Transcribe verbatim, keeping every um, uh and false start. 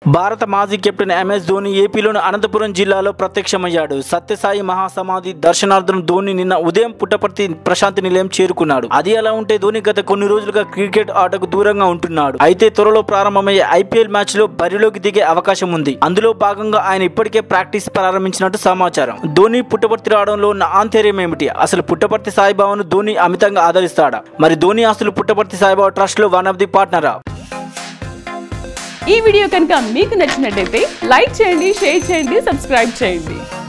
భారత మాజీ captain MS Dhoni ఏపీలోని అనంతపురం జిల్లాలో ప్రత్యక్షమయ్యాడు. సత్యసాయి మహాసమాధి దర్శనార్థం ధోని నిన్న ఉదయం పుట్టపర్తి ప్రశాంతి నిలయం చేరుకున్నాడు. అది అలా ఉంటే ధోని గత కొన్ని రోజులుగా క్రికెట్ ఆటకు దూరంగా ఉంటున్నాడు. అయితే త్వరలో ప్రారంభమయ్యే ఐపీఎల్ మ్యాచ్ లో బరిలోకి దిగే అవకాశం ఉంది. అందులో భాగంగా ఆయన ఇప్పటికే ప్రాక్టీస్ ప్రారంభించినట్టు సమాచారం. ధోని పుట్టపర్తి రావడంలో ఉన్న ఆంతర్యం ఏమిటి? అసలు పుట్టపర్తి సాయిబాబాను ధోని అమితంగా ఆదరిస్తాడా? మరి ధోని ఆస్తులు పుట్టపర్తి సాయిబాబా ట్రస్ట్ లో వన్ ఆఫ్ ది పార్ట్నరా? ఈ వీడియో కనుక మీకు నచ్చినట్లయితే లైక్ చేయండి, షేర్ చేయండి, సబ్స్క్రైబ్ చేయండి.